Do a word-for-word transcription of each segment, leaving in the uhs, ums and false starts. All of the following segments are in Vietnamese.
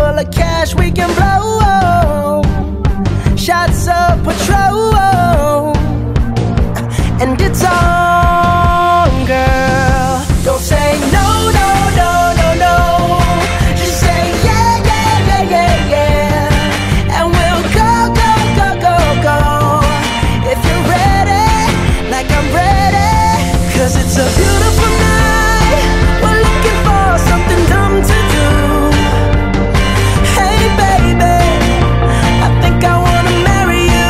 full of cash we can blow. Shots of Patrol, and it's on, girl. Don't say no, no, no, no, no. Just say yeah, yeah, yeah, yeah, yeah. And we'll go, go, go, go, go. If you're ready, like I'm ready. Cause it's a beautiful night. We're looking for something dumb to do. Hey baby, I think I wanna marry you.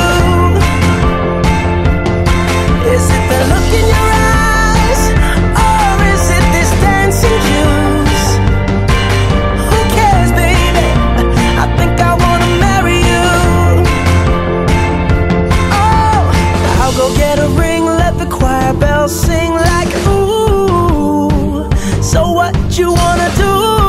Is it the look in your eyes, or is it this dancing juice? Who cares, baby? I think I wanna marry you. Oh, I'll go get a ring, let the choir bells sing like ooh. So what you wanna do?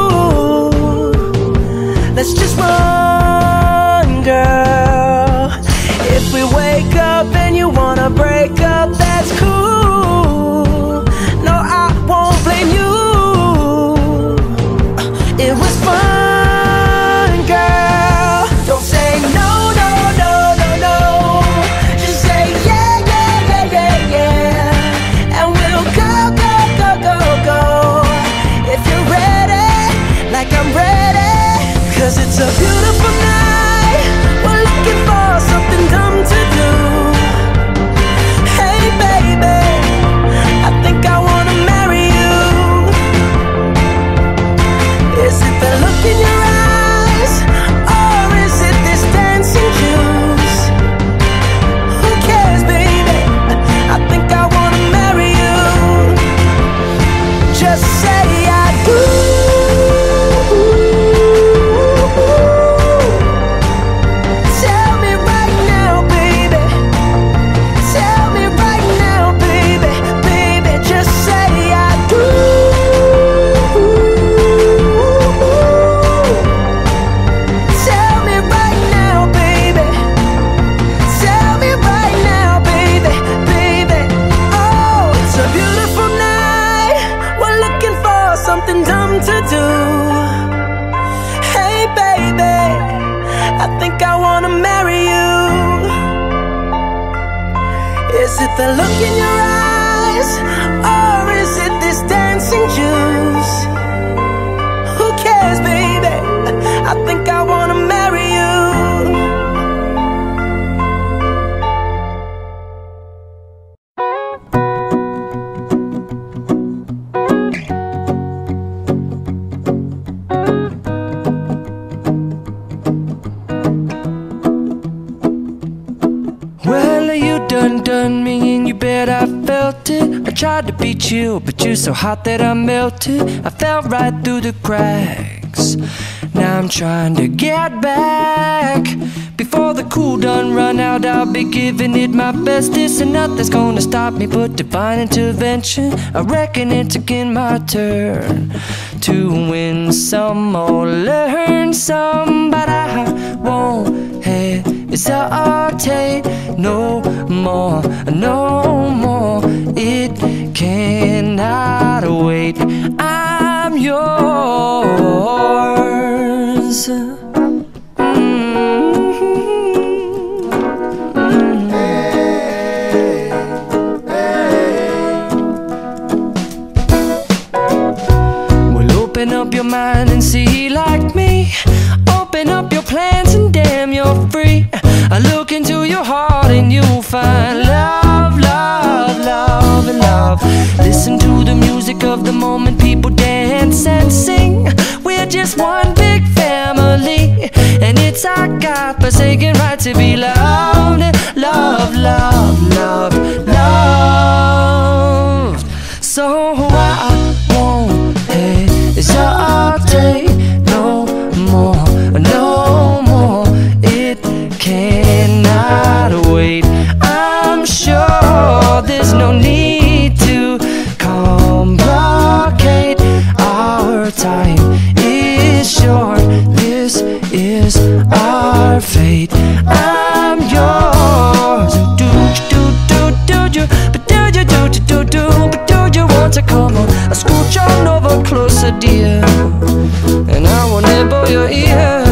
Let's just run, girl. If we wake up and you wanna break up, that's cool. No, I won't blame you. It was fun, girl. Don't say no, no, no, no, no. Just say yeah, yeah, yeah, yeah, yeah. And we'll go, go, go, go, go. If you're ready, like I'm ready. Cause it's a beautiful night. We're looking for something dumb to do. Hey baby, I think I wanna marry you. Is it the look in your eyes, or is it this dancing juice? Who cares, baby? I think I wanna marry you. Just say I do. Tell me right now, baby. Tell me right now, baby. Baby, just say I do. Tell me right now, baby. Tell me right now, baby. Baby, oh, it's a beautiful night. We're looking for something dumb to do. Hey baby, I think I wanna marry you. Is it the look in your eyes, or is it this dancing juice? Who cares, baby? I think I wanna marry you. Well, you done done me and you bet I felt it. I tried to beat you, but you're so hot that I melted. I fell right through the cracks. Now I'm trying to get back. Before the cool done run out, I'll be giving it my best. This and nothing's gonna stop me but divine intervention. I reckon it's again my turn to win some or learn some, but I won't hesitate no more, no more. It cannot wait. I'm yours. Open up your mind and see like me. Open up your plans and damn, you're free. I look into your heart and you'll find love, love, love, and love. Listen to the music of the moment, people dance and sing. We're just one big family, and it's our God-forsaken right to be loved. Love, love, love, loved. So I won't hesitate no more, no more. It cannot wait. I'm sure there's no need to complicate. Our time is short. This is our fate. I'm yours. Do do do do do, but do you do do do do, but do you want to come on? I scooch on over closer, dear, and I will nibble your ear.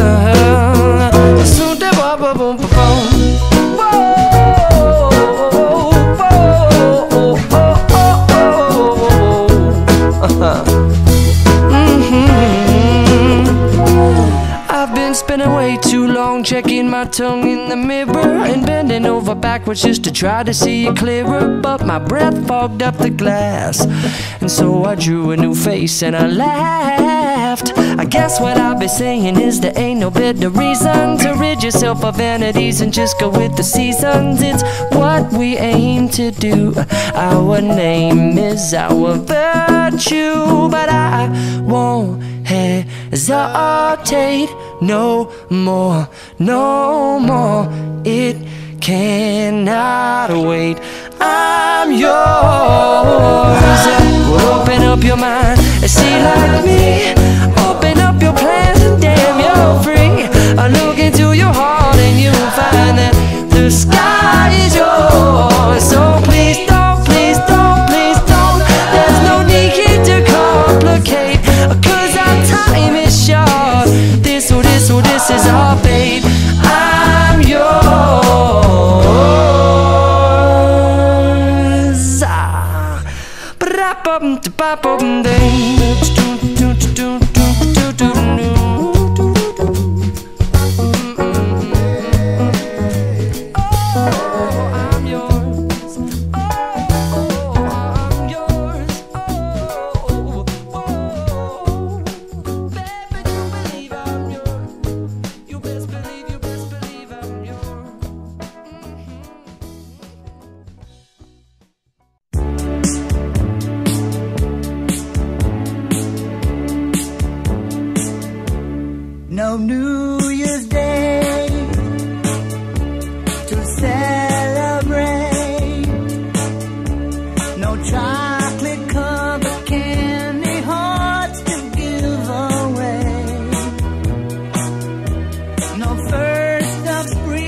my tongue in the mirror and bending over backwards just to try to see it clearer. But my breath fogged up the glass, and so I drew a new face and I laughed. I guess what I'll be saying is there ain't no better reason to rid yourself of vanities and just go with the seasons. It's what we aim to do. Our name is our virtue, but I won't hesitate no more, no more. It cannot wait. I'm yours. Well, open up your mind and see like me. Open up your plans and damn, you're free. I look into your heart and you'll find that the sky is yours. So please don't, please don't, please don't. There's no need to complicate, 'cause our time is short. This or this or this is our fate. I'm yours. Ah. No New Year's Day to celebrate. No chocolate covered candy hearts to give away. No first of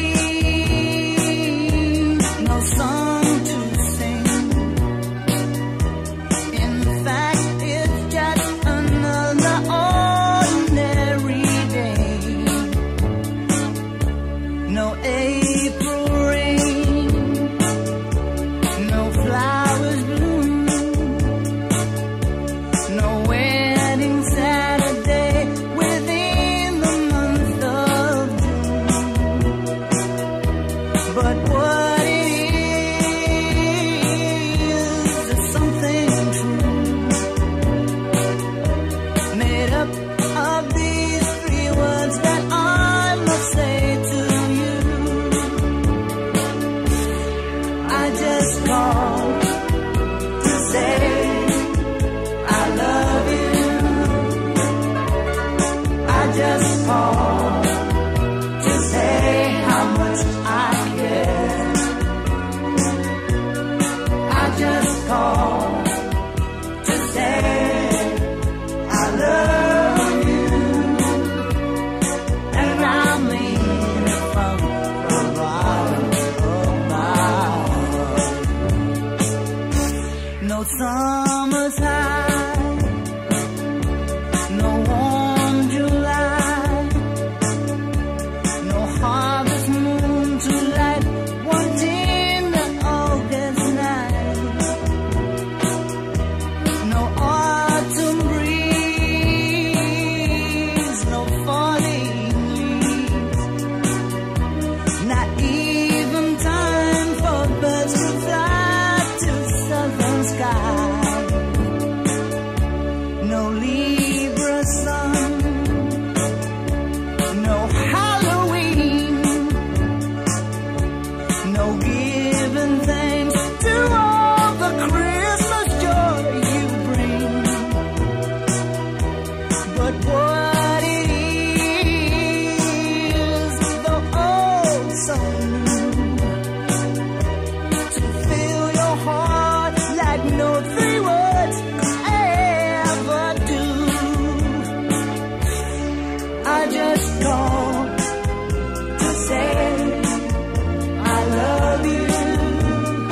spring, no song to sing. In fact, it's just another ordinary. No April rain, no flowers bloom, no wedding Saturday within the month of June. But what it is is something true, made up of these three words that I must say to you. I just called to say I love you. I just called to say how much I care. I just called to say I love you. And I mean it from the bottom of my heart. No summer's high, no warm July, no harvest moon to light one tender August night. No autumn breeze, no falling leaves, not even time for birds to fly to southern sky. No Libra sun, no Halloween, no giving thanks to all the Christmas joy you bring. But what it is, the old song to fill your heart like no three words could ever do. I just called to say I love you.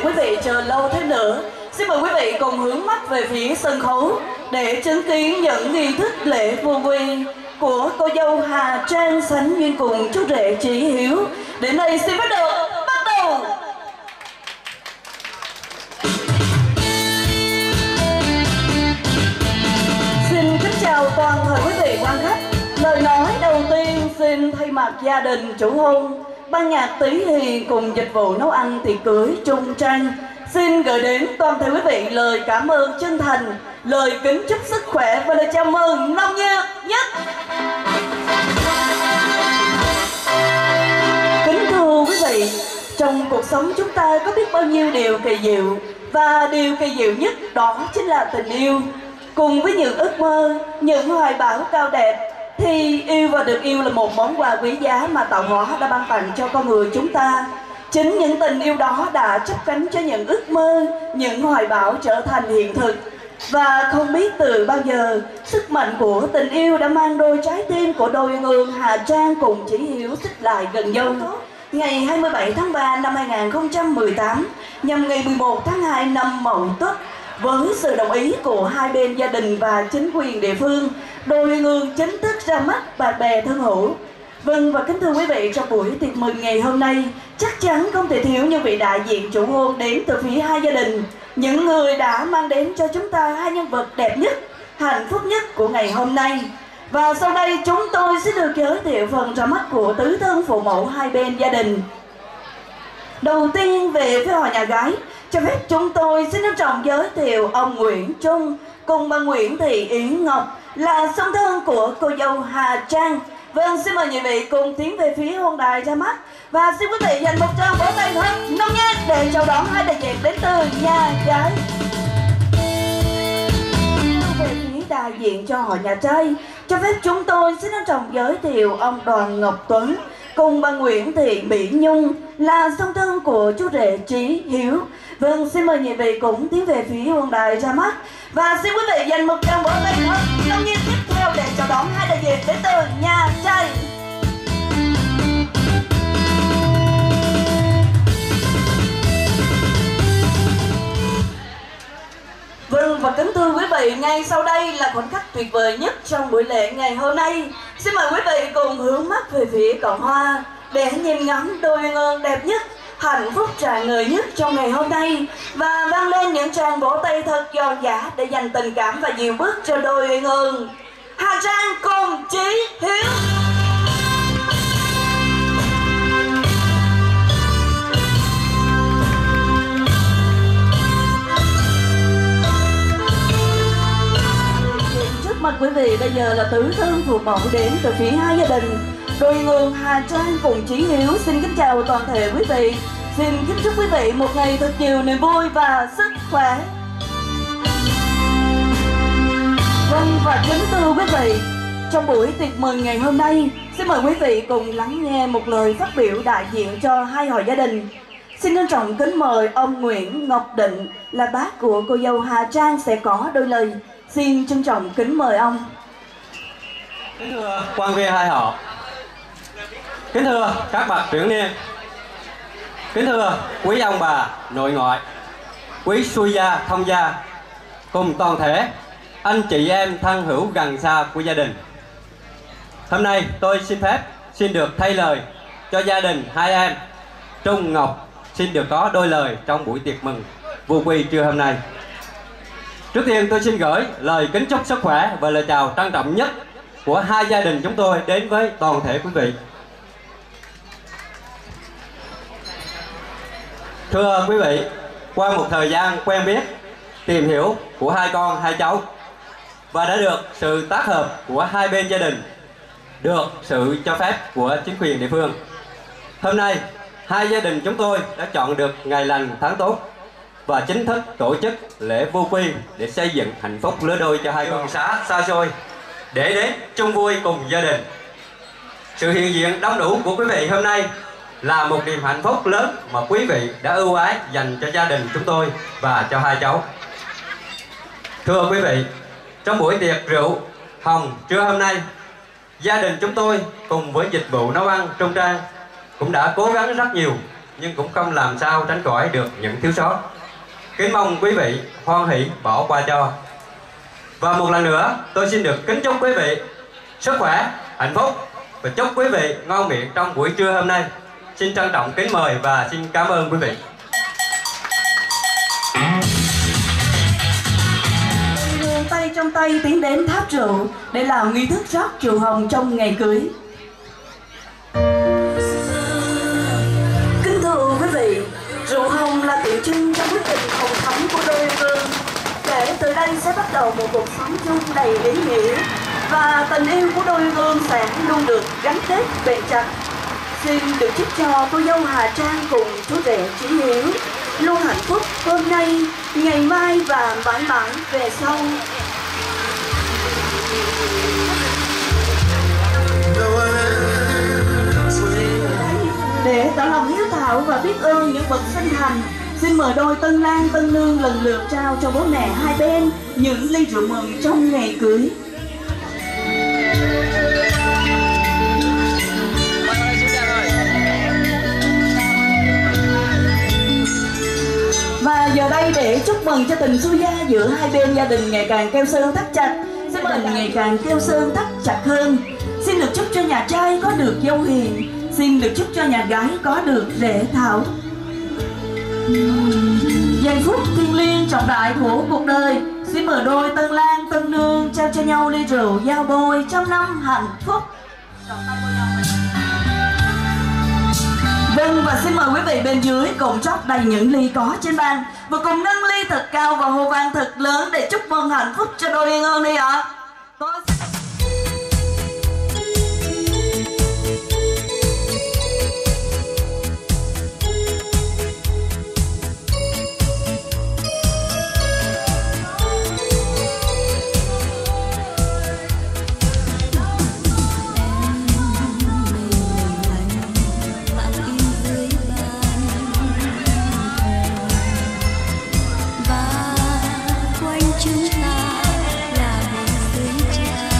quý vị chờ lâu thêm nữa. Xin mời quý vị cùng hướng mắt về phía sân khấu để chứng kiến những nghi thức lễ vô quy của cô dâu Hà Trang sánh duyên cùng chú rể Chí Hiếu. Đến đây xin bắt đầu, bắt đầu. Xin kính chào toàn thể quý vị quan khách. Lời nói đầu tiên xin thay mặt gia đình chủ hôn, ban nhạc Tí Hiền cùng dịch vụ nấu ăn tiệc cưới Trung Trang xin gửi đến toàn thể quý vị lời cảm ơn chân thành, lời kính chúc sức khỏe và lời chào mừng nồng nhiệt nhất. Kính thưa quý vị, trong cuộc sống chúng ta có biết bao nhiêu điều kỳ diệu, và điều kỳ diệu nhất đó chính là tình yêu. Cùng với những ước mơ, những hoài bão cao đẹp, thì yêu và được yêu là một món quà quý giá mà tạo hóa đã ban tặng cho con người chúng ta. Chính những tình yêu đó đã chắp cánh cho những ước mơ, những hoài bão trở thành hiện thực. Và không biết từ bao giờ, sức mạnh của tình yêu đã mang đôi trái tim của đôi ương Hà Trang cùng Chí Hiếu xích lại gần nhau. Ngày hai mươi bảy tháng ba năm hai nghìn không trăm mười tám, nhằm ngày mười một tháng hai năm Mậu Tuất, với sự đồng ý của hai bên gia đình và chính quyền địa phương, đôi ương chính thức ra mắt bạn bè thân hữu. Vâng, và kính thưa quý vị, trong buổi tiệc mừng ngày hôm nay chắc chắn không thể thiếu những vị đại diện chủ hôn đến từ phía hai gia đình, những người đã mang đến cho chúng ta hai nhân vật đẹp nhất, hạnh phúc nhất của ngày hôm nay. Và sau đây chúng tôi sẽ được giới thiệu phần ra mắt của tứ thân phụ mẫu hai bên gia đình. Đầu tiên về phía họ nhà gái, cho phép chúng tôi xin trân trọng giới thiệu ông Nguyễn Trung cùng bà Nguyễn Thị Yến Ngọc là song thân của cô dâu Hà Trang. Vâng, xin mời quý vị cùng tiến về phía hôn đài ra mắt, và xin quý vị dành một tràng vỗ tay thật nồng nhiệt để chào đón hai đại diện đến từ nhà gái. Về phía đại diện cho họ nhà trai, cho phép chúng tôi xin trân trọng giới thiệu ông Đoàn Ngọc Tuấn cùng bà Nguyễn Thị Mỹ Nhung là song thân của chú rể Chí Hiếu. Vâng, xin mời quý vị cũng tiến về phía hôn đài ra mắt, và xin quý vị dành một tràng vỗ tay thật nồng nhiệt tiếp theo để chào đón hai đại diện đến từ nhà trai. Vâng, và kính thưa quý vị, ngay sau đây là khoảnh khắc tuyệt vời nhất trong buổi lễ ngày hôm nay. Xin mời quý vị cùng hướng mắt về phía Cộng Hòa để nhìn ngắm đôi ương đẹp nhất, hạnh phúc tràn ngời nhất trong ngày hôm nay, và vang lên những tràng vỗ tay thật giòn giã để dành tình cảm và dìu bước cho đôi ương Hà Trang cùng Chí Hiếu. Trước mặt quý vị bây giờ là tứ thân phụ mẫu đến từ phía hai gia đình, đôi ương Hà Trang cùng Chí Hiếu xin kính chào toàn thể quý vị. Xin kính chúc quý vị một ngày thật nhiều niềm vui và sức khỏe. Vâng, và kính thưa quý vị, trong buổi tiệc mừng ngày hôm nay, xin mời quý vị cùng lắng nghe một lời phát biểu đại diện cho hai họ gia đình. Xin trân trọng kính mời ông Nguyễn Ngọc Định là bác của cô dâu Hà Trang sẽ có đôi lời. Xin trân trọng kính mời ông. Kính thưa quan viên hai họ, kính thưa các bậc trưởng niên, kính thưa quý ông bà nội ngoại, quý xuôi gia thông gia, cùng toàn thể anh chị em thân hữu gần xa của gia đình. Hôm nay tôi xin phép xin được thay lời cho gia đình hai em Trung Ngọc xin được có đôi lời trong buổi tiệc mừng vô quy trưa hôm nay. Trước tiên tôi xin gửi lời kính chúc sức khỏe và lời chào trân trọng nhất của hai gia đình chúng tôi đến với toàn thể quý vị. Thưa quý vị, qua một thời gian quen biết, tìm hiểu của hai con hai cháu, và đã được sự tác hợp của hai bên gia đình, được sự cho phép của chính quyền địa phương, hôm nay hai gia đình chúng tôi đã chọn được ngày lành tháng tốt và chính thức tổ chức lễ vô quy để xây dựng hạnh phúc lứa đôi cho hai con xã xa xôi để đến chung vui cùng gia đình. Sự hiện diện đông đủ của quý vị hôm nay là một niềm hạnh phúc lớn mà quý vị đã ưu ái dành cho gia đình chúng tôi và cho hai cháu. Thưa quý vị, trong buổi tiệc rượu hồng trưa hôm nay, gia đình chúng tôi cùng với dịch vụ nấu ăn Trung Trang cũng đã cố gắng rất nhiều nhưng cũng không làm sao tránh khỏi được những thiếu sót. Kính mong quý vị hoan hỷ bỏ qua cho. Và một lần nữa tôi xin được kính chúc quý vị sức khỏe, hạnh phúc và chúc quý vị ngon miệng trong buổi trưa hôm nay. Xin trân trọng kính mời và xin cảm ơn quý vị. Tay trong tay tiến đến tháp rượu để làm nghi thức rót rượu hồng trong ngày cưới. Kính thưa quý vị, rượu hồng là tượng trưng cho quyết định hồng thắm của đôi vương. Kể từ đây sẽ bắt đầu một cuộc sống chung đầy ý nghĩa và tình yêu của đôi vương sẽ luôn được gắn kết bền chặt. Xin được chúc cho cô dâu Hà Trang cùng chú rể Chí Hiếu luôn hạnh phúc hôm nay, ngày mai và mãi mãi về sau. Để tỏ lòng hiếu thảo và biết ơn những bậc sinh thành, xin mời đôi tân lang tân nương lần lượt trao cho bố mẹ hai bên những ly rượu mừng trong ngày cưới. Và giờ đây để chúc mừng cho tình xuôi gia giữa hai bên gia đình ngày càng keo sơn thắt chặt, xin mời ngày càng keo sơn thắt chặt hơn. Xin được chúc cho nhà trai có được dâu hiền, xin được chúc cho nhà gái có được rể thảo. Giây phút thiêng liêng trọng đại của cuộc đời, xin mời đôi tân lang tân nương trao cho nhau ly rượu giao bôi trăm năm hạnh phúc. Vâng, và xin mời quý vị bên dưới cùng rót đầy những ly có trên bàn và cùng nâng ly thật cao và hô vang thật lớn để chúc mừng hạnh phúc cho đôi liên ương đi ạ. Tôi sẽ... chúng ta là một đứa trẻ.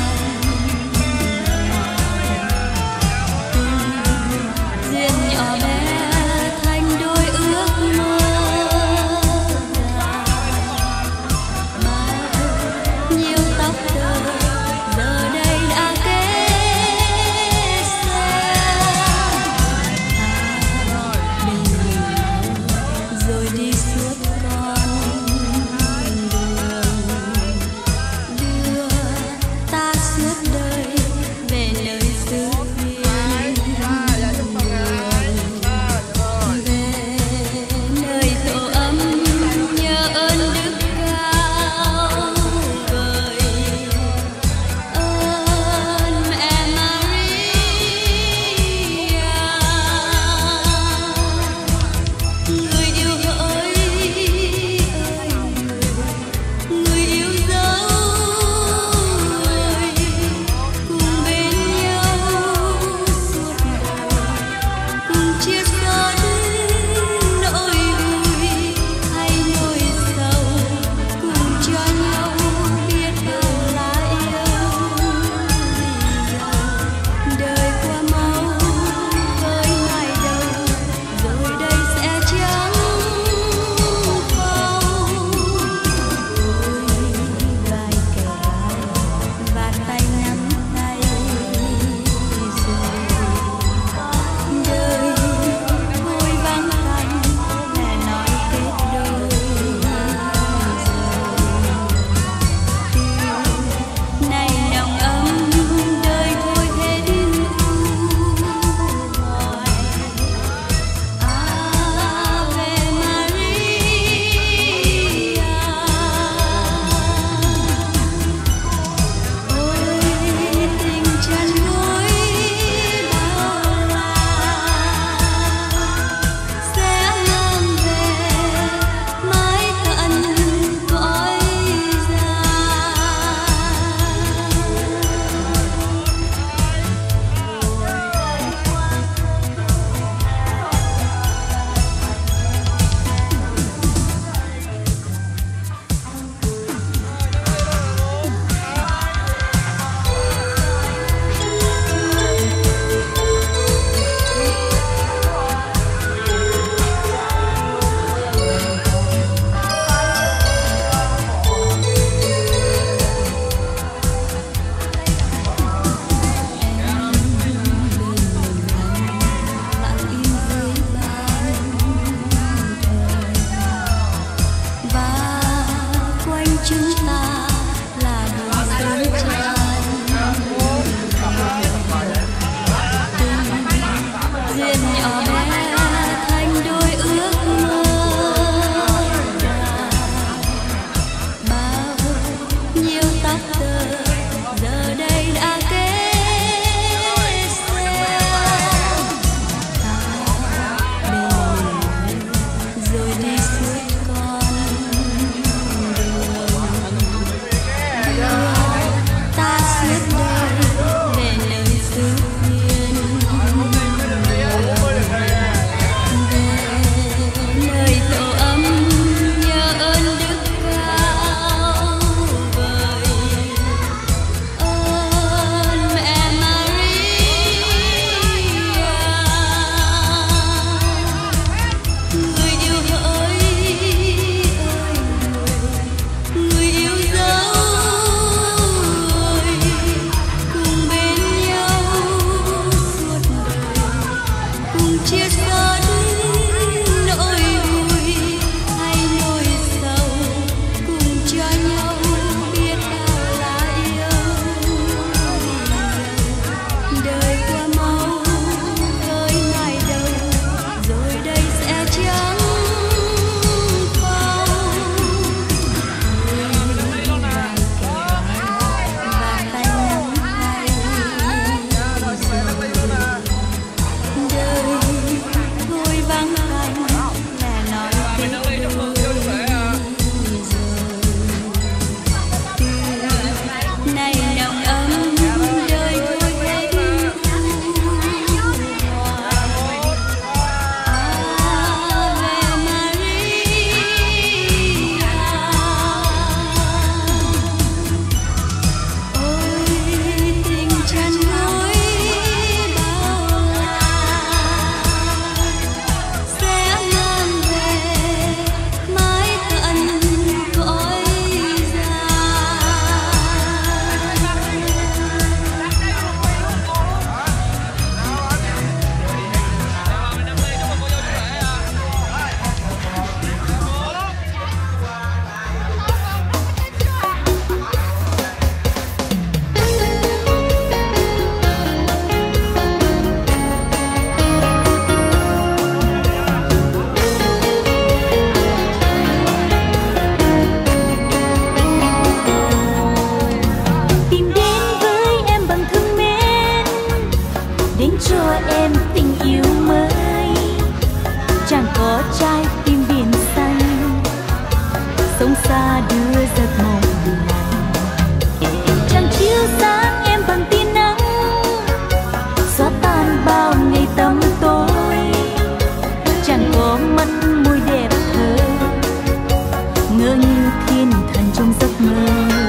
em tình yêu mới, chẳng có trái tim biển xanh, sống xa đưa giấc mộng lành. Chẳng chiếu sáng em bằng tia nắng, xóa tan bao ngày tăm tối, chẳng có mắt môi đẹp thơ, ngỡ như thiên thần trong giấc mơ.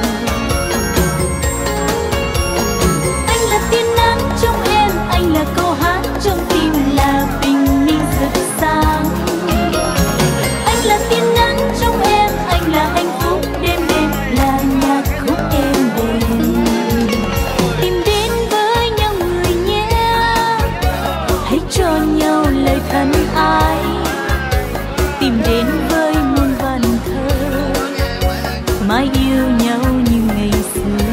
Anh là tia nắng trong em, anh là câu hát trong tim, là bình minh rực sáng. Anh là tia nắng trong em, anh là hạnh phúc đêm đêm, là nhạc khúc êm đềm. Tìm đến với nhau người nhé, hãy cho nhau lời thân ái. Tìm đến với muôn vần thơ, mãi yêu nhau như ngày xưa.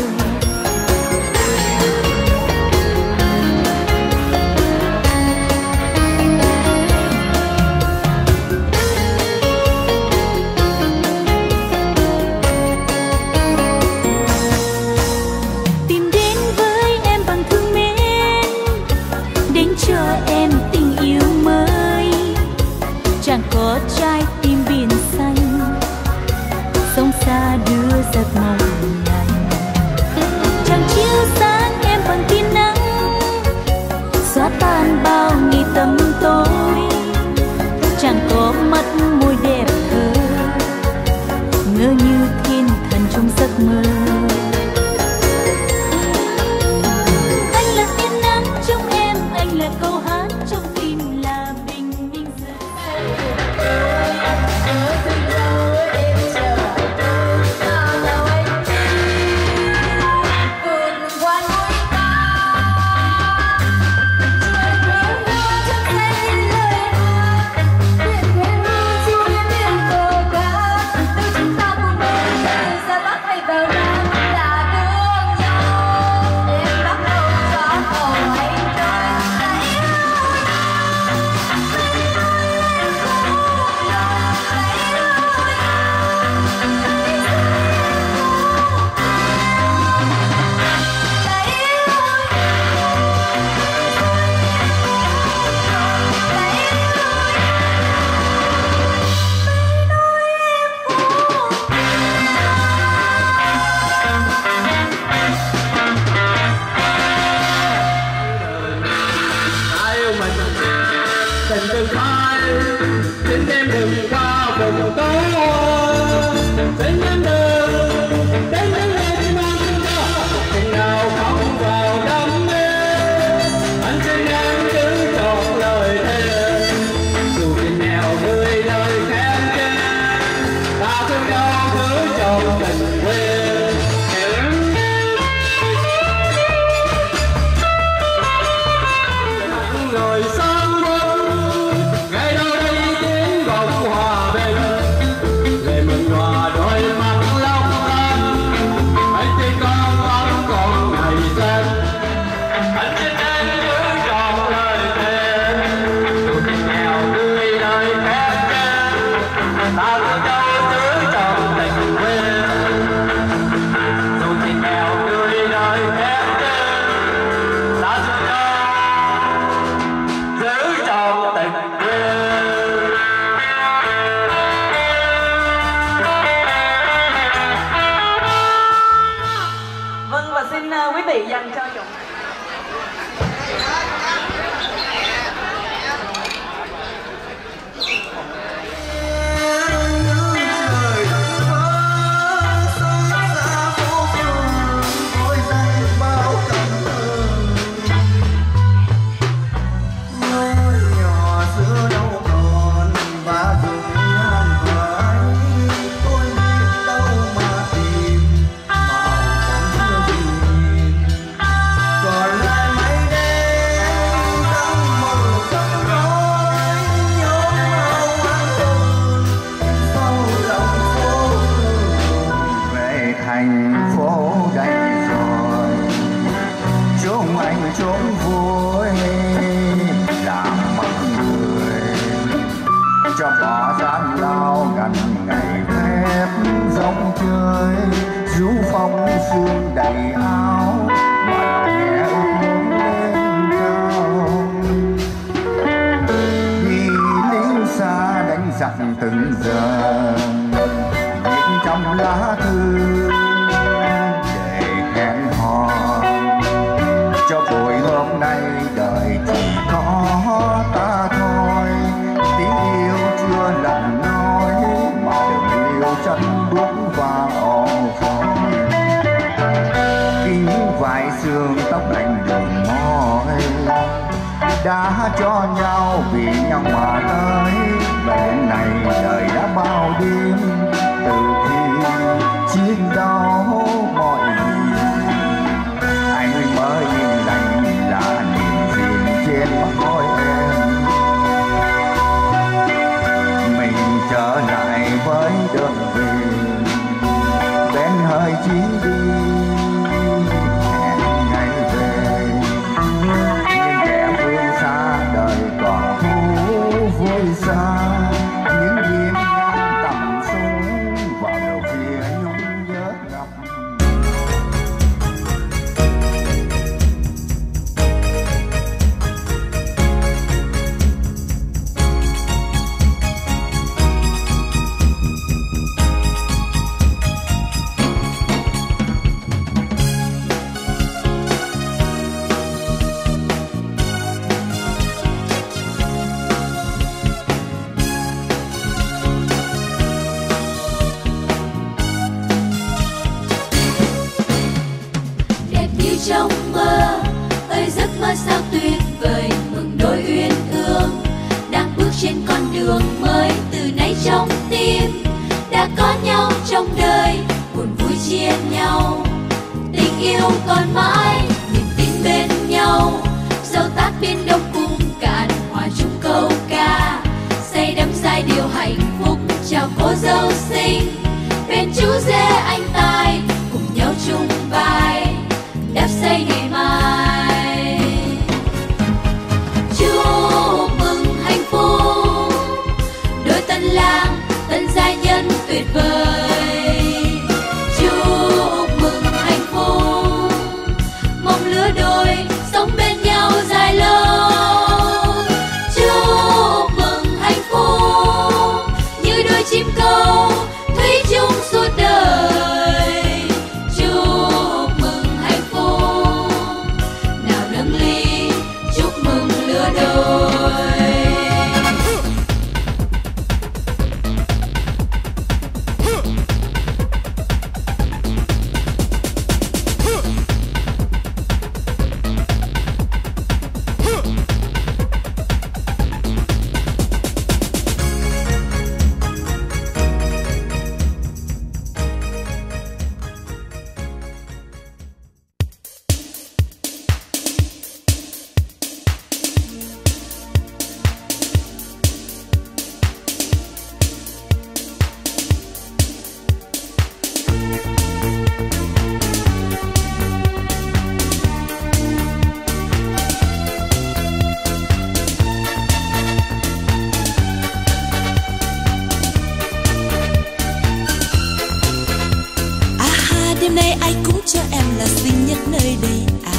Tìm đến với em bằng thương mến, đến cho em tình yêu mới, chẳng có trái tim biển xanh, sống xa đưa giấc mộng lành. Chẳng chiếu sáng em bằng tia nắng, xóa tan bao ngày tăm tối, chẳng có mắt môi đẹp thơ, ngỡ như thiên thần trong giấc mơ. Anh là tia nắng trong em, anh là câu hát trong tim, là bình minh rực Ngày đâu đây tiếng vọng hòa bình, về mừng hòa đôi mắt lắm. đã cho nhau vì nhau mà tới bên này đời đã bao đêm từ khi chiến đấu mọi gì anh mới yên lành là niềm riêng trên mắt môi em. Mình trở lại với đường về bên hơi chiến đi hẹn ngày về, nhưng kẻ phương xa đời còn thú vui xa những đêm ngang tầm súng vào đầu phía nhung nhớ ngập. Trong mơ ơi giấc mơ sao tuyệt vời, mừng đôi uyên ương đang bước trên con đường mới. Từ nay trong tim đã có nhau trong đời, buồn vui chia nhau, tình yêu còn mãi, niềm tin bên nhau. Dẫu tát biển đông cùng cạn, hòa chung câu ca say đắm giai điệu hạnh phúc. Chào cô dâu xinh bên chú rể anh tài, cùng nhau chung vai đắp xây ngày mai. Chúc mừng hạnh phúc đôi tân lang tân gia nhân tuyệt vời. Chúc mừng hạnh phúc mong lứa đôi sống bên nhau dài lâu. Chúc mừng hạnh phúc như đôi chim câu thủy chung suốt đời. Đêm nay ai cũng cho em là xinh nhất nơi đây à,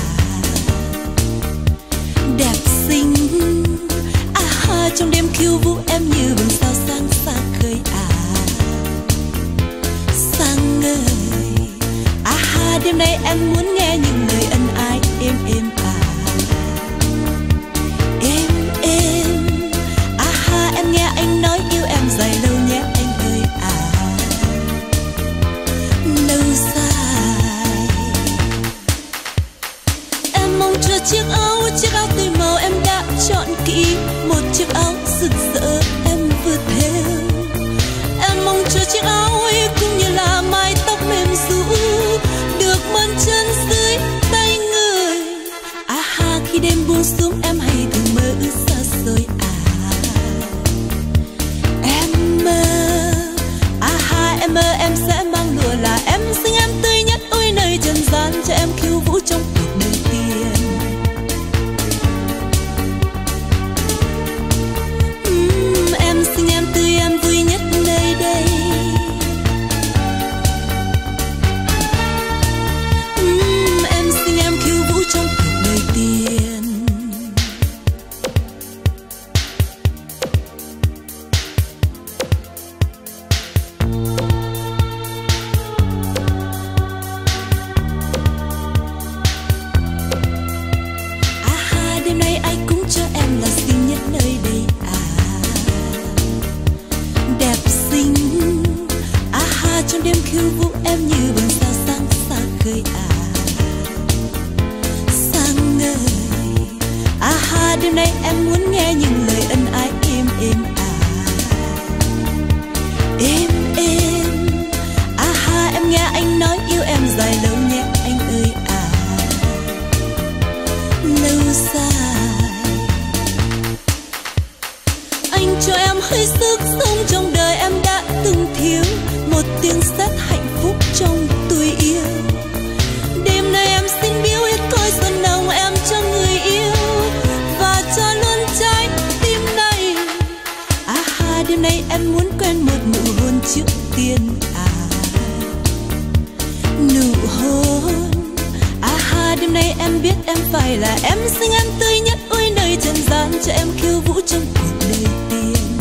đẹp xinh à ha, trong đêm khiêu vũ em như vầng sao sáng xa khơi à, sáng ngời à ha. Đêm nay em muốn nghe những lời ân ái êm êm à, êm êm à ha. Em nghe anh nói yêu em dài lâu nhé anh ơi à, lâu dài. Cho chiếc áo, chiếc áo tươi màu em đã chọn kỹ, một chiếc áo rực rỡ em vừa theo. Em mong cho chiếc áo ấy cũng như là mái tóc mềm ru được mơn chân đêm nay em muốn nghe những lời ân ái êm êm à. Êm êm à ha, em nghe anh nói yêu em dài lâu nhé anh ơi à. Lâu dài anh cho em hơi sức sống trong đời em đã từng thiếu một tiếng sét hạnh phúc trong tuổi yêu. Đêm nay em xin biếu hết cõi xuân nồng em cho người yêu và cho luôn trái tim này. À ha, đêm nay em muốn quen một nụ hôn trước tiên à. Nụ hôn à ha, đêm nay em biết em phải là em xinh em tươi nhất ôi nơi trần gian, cho em khiêu vũ trong cuộc đời tiên.